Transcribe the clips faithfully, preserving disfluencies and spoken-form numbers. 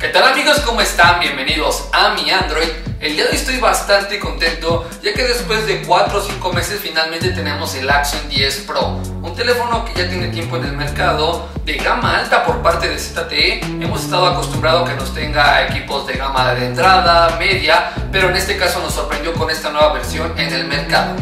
¿Qué tal amigos? ¿Cómo están? Bienvenidos a mi Android. El día de hoy estoy bastante contento ya que después de cuatro o cinco meses finalmente tenemos el Axion diez Pro, un teléfono que ya tiene tiempo en el mercado, de gama alta por parte de Z T E. Hemos estado acostumbrados a que nos tenga equipos de gama de entrada, media, pero en este caso nos sorprendió con esta nueva versión en el mercado.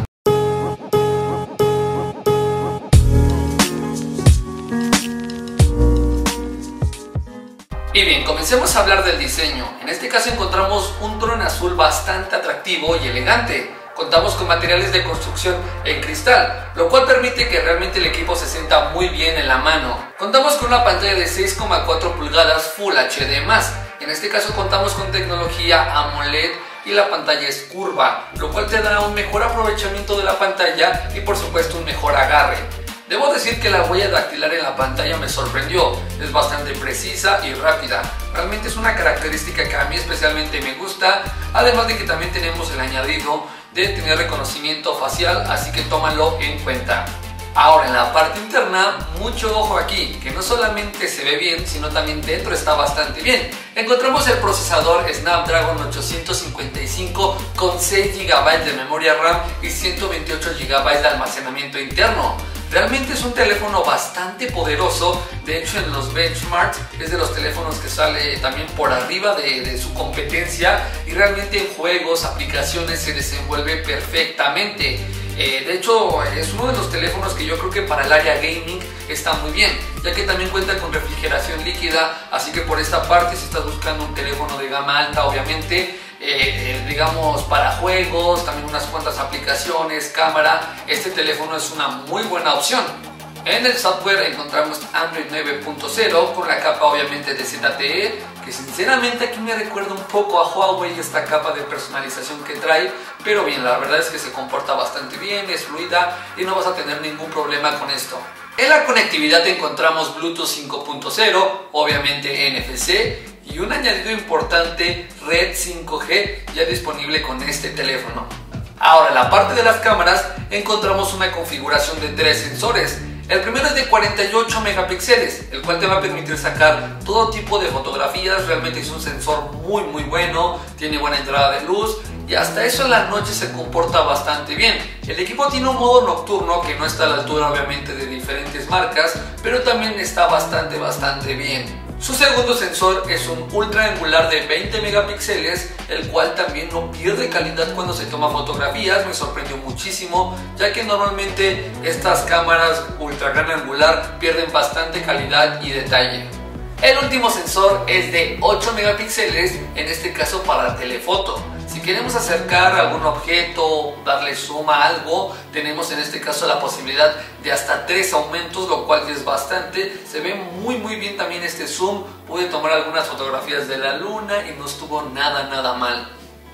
Y bien, comencemos a hablar del diseño. En este caso encontramos un tono en azul bastante atractivo y elegante. Contamos con materiales de construcción en cristal, lo cual permite que realmente el equipo se sienta muy bien en la mano. Contamos con una pantalla de seis coma cuatro pulgadas Full H D más. En este caso contamos con tecnología AMOLED y la pantalla es curva, lo cual te dará un mejor aprovechamiento de la pantalla y por supuesto un mejor agarre. Debo decir que la huella dactilar en la pantalla me sorprendió, es bastante precisa y rápida. Realmente es una característica que a mí especialmente me gusta, además de que también tenemos el añadido de tener reconocimiento facial, así que tómalo en cuenta. Ahora en la parte interna, mucho ojo aquí, que no solamente se ve bien, sino también dentro está bastante bien. Encontramos el procesador Snapdragon ochocientos cincuenta y cinco con seis gigabytes de memoria RAM y ciento veintiocho gigabytes de almacenamiento interno. Realmente es un teléfono bastante poderoso, de hecho en los benchmarks es de los teléfonos que sale también por arriba de, de su competencia y realmente en juegos, aplicaciones se desenvuelve perfectamente. Eh, de hecho es uno de los teléfonos que yo creo que para el área gaming está muy bien, ya que también cuenta con refrigeración líquida, así que por esta parte si estás buscando un teléfono de gama alta obviamente, Eh, digamos para juegos, también unas cuantas aplicaciones, cámara, este teléfono es una muy buena opción. En el software encontramos Android nueve punto cero con la capa obviamente de Z T E, que sinceramente aquí me recuerda un poco a Huawei esta capa de personalización que trae, pero bien, la verdad es que se comporta bastante bien, es fluida y no vas a tener ningún problema con esto. En la conectividad encontramos Bluetooth cinco punto cero, obviamente N F C y un añadido importante, Red cinco G, ya disponible con este teléfono. Ahora en la parte de las cámaras encontramos una configuración de tres sensores. El primero es de cuarenta y ocho megapíxeles, el cual te va a permitir sacar todo tipo de fotografías. Realmente es un sensor muy muy bueno, tiene buena entrada de luz y hasta eso en la noche se comporta bastante bien. El equipo tiene un modo nocturno que no está a la altura obviamente de diferentes marcas, pero también está bastante bastante bien. Su segundo sensor es un ultra angular de veinte megapíxeles, el cual también no pierde calidad cuando se toma fotografías. Me sorprendió muchísimo, ya que normalmente estas cámaras ultra gran angular pierden bastante calidad y detalle. El último sensor es de ocho megapíxeles, en este caso para telefoto. Si queremos acercar algún objeto, darle zoom a algo, tenemos en este caso la posibilidad de hasta tres aumentos, lo cual es bastante. Se ve muy muy bien también este zoom. Pude tomar algunas fotografías de la luna y no estuvo nada nada mal.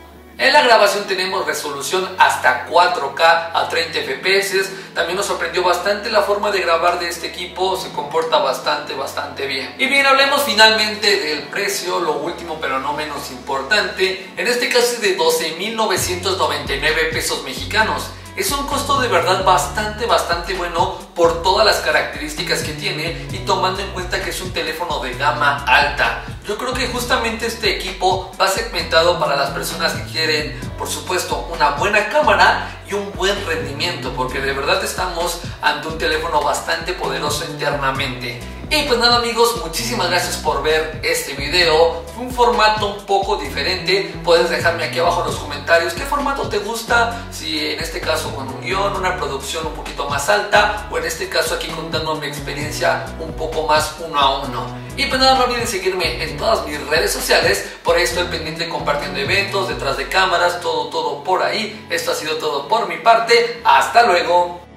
En la grabación tenemos resolución hasta cuatro K a treinta F P S. También nos sorprendió bastante la forma de grabar de este equipo, se comporta bastante bastante bien. Y bien, hablemos finalmente del precio, lo último pero no menos importante. En este caso es de doce mil novecientos noventa y nueve pesos mexicanos. Es un costo de verdad bastante bastante bueno por todas las características que tiene y tomando en cuenta que es un teléfono de gama alta. Yo creo que justamente este equipo va segmentado para las personas que quieren, por supuesto, una buena cámara y un buen rendimiento, porque de verdad estamos ante un teléfono bastante poderoso internamente. Y pues nada amigos, muchísimas gracias por ver este video. Fue un formato un poco diferente. Puedes dejarme aquí abajo en los comentarios qué formato te gusta, si en este caso con un guión, una producción un poquito más alta, o en este caso aquí contando mi experiencia un poco más uno a uno. Y pues nada, no olviden seguirme en todas mis redes sociales, por ahí estoy pendiente compartiendo eventos, detrás de cámaras, todo todo por ahí. Esto ha sido todo por mi parte, hasta luego.